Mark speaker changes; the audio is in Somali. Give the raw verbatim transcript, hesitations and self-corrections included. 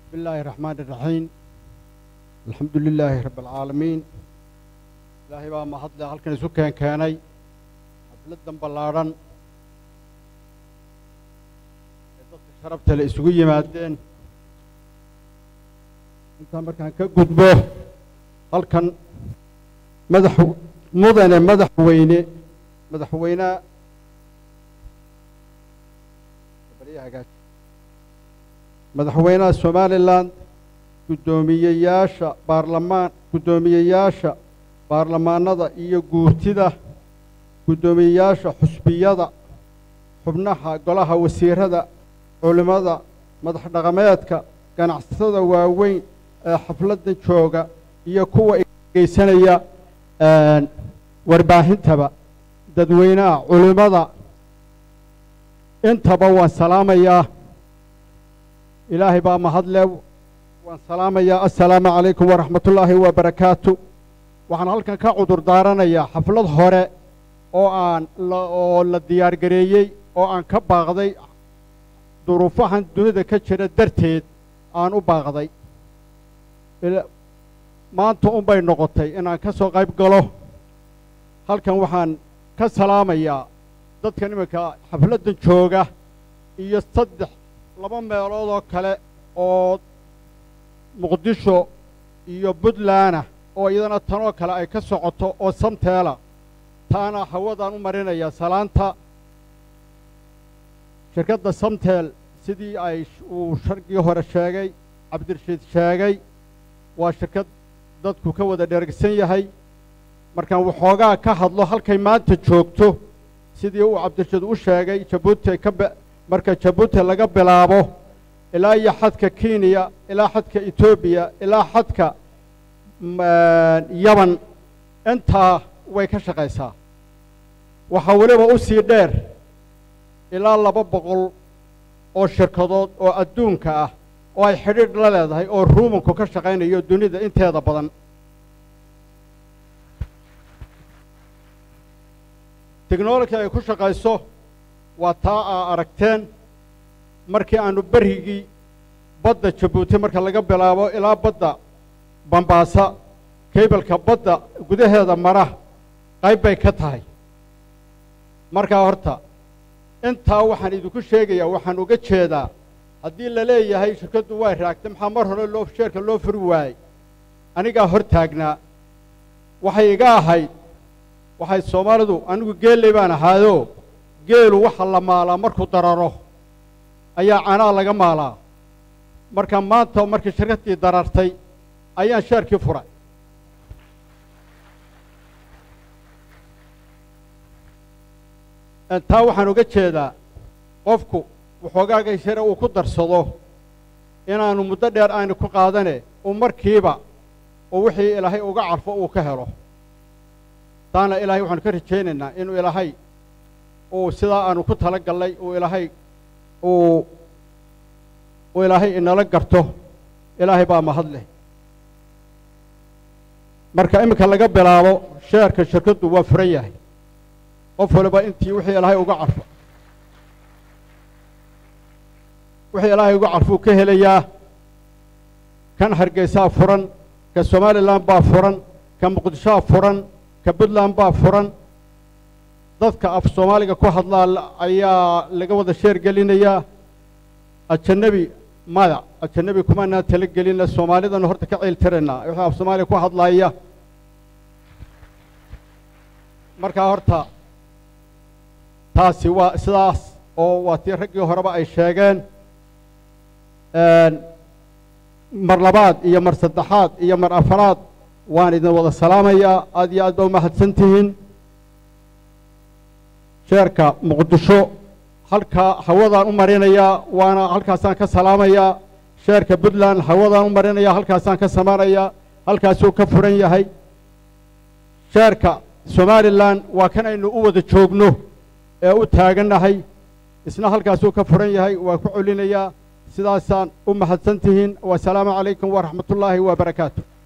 Speaker 1: بسم الله الرحمن الرحيم الحمد لله رب العالمين إلهي بقى ما حد هل كان سكان كاني حفلة بلارن شربت الإسقية مادين أنت مركان كجودبه هل كان مدح مدن مدح ويني مدح وينا madaxweynaha Somaliland gudoomiyayaasha baarlamaan gudoomiyayaasha baarlamaanada iyo guurtida gudoomiyayaasha xusbiyada xubnaha golaha wasiirada culimada madax dhaqameedka ganacsatada waaweyn ee xafladda jooga iyo kuwa geysanaya warbaahintaba dadweynaha culimada intaba waan salaamayaa إلهي بقى مهدله والسلام يا السلام عليكم ورحمة الله وبركاته وحنا هلكن كعذر دارنا يا حفلة هراء أو أن لا أو الديار جريء أو أن كباغذي ظروفها الدنيا كشرة درتيد أن أباغذي ما أنتم بين نقطتي أنا كسر غيب قاله هلكن وحن كسلام يا ضد كلمة حفلة شوقة يصدق laba meelood oo kale oo muqdisho iyo Puntland oo iyadana tan oo kale ay ka socoto oo SOMTEL taana hawadan u marinaya salaanta shirkadda SOMTEL sidii ay uu sharqii hore sheegay Cabdirashiid sheegay waa shirkad dadku ka wada dheregsan yahay markaan waxoogaa ka hadlo halkay maanta joogto sidii uu Cabdirashiid u sheegay Jabuuti ka marka Jabuuti laga bilaabo ilaa iyo xadka Kenya ilaa xadka Ethiopia ilaa xadka Yaman inta way ka shaqeysaa waxa waliba u sii dheer ilaa laba boqol oo shirkadood oo adduunka ah oo ay xiriir la leedahay oo ruumanku ka shaqeynayo dunida inteeda badan technology ay ku shaqeyso وطاعة أركتين مركي أنو برهيجي بدأ جبوتي مركي لقى بلاو إلى بدأ بمباسا كيبل كبدأ جده هذا مرة قيب بيكتهاي مركي هرتا أنت وحن يدو كل شيء يا وحن وجد شيء ده هدي اللي ليه هاي شركة واحد راكتم حمرها لو في شركة لو في رواي أنا جا هرتاجنا وحي جا هاي وحي الصومالدو أنا قل لي بنا هذا geelu waxa la maalaa markuu dararo ayaa caanaha laga maalaa marka maanta markii shirkadii darartay ayaan sheerkii furay inta waxaan uga jeedaa qofku wuxuugaaga shir uu ku darsado inaanu muddo dheer aan ku qaadane oo markiiba oo wixii Ilaahay uga carfo uu ka helo taana Ilaahay waxaan ka rajaynaynaa inuu Ilaahay oo sida aanu ku tala galay oo Ilaahay oo oo Ilaahay inala garto Ilaahay baa mahad leh marka imika laga bilaabo sheerka shirkaddu waa furan yahay qof walba intii wixii Ilaahay uga carfo wixii Ilaahay uga carfo ka helayaa kan Hargeysa furan ka Somaliland baa furan ka Muqdisho furan ka Puntland baa furan dadka af Soomaaliga ku hadla ayaa laga wada sheer gelinaya ajnabi mada ajnabi kuma na tala gelina Soomaalidan horta ka ceel tirana waxa af Soomaaliga ku hadlaya marka horta taasi waa sidaas oo waa tii ragii horeba ay sheegeen een mar labaad iyo mar saddexaad iyo mar afraad waan idin wada salaamaya aad iyo aad baa mahadsantihiin شركة مقدشو هلكا حوضان أمرينيا وأنا هلكا سان كسلاميا شركة بدلان حوضان أمرينيا هلكا سان كسماريا هلكا سو كفرنيا هاي شركة سوماليلاند وكان إنه أود تشوجنو أو تاجنا هاي اسمها هلكا سو كفرنيا هاي وكعلينيا سداسان أم حسنتهن والسلام عليكم ورحمة الله وبركاته.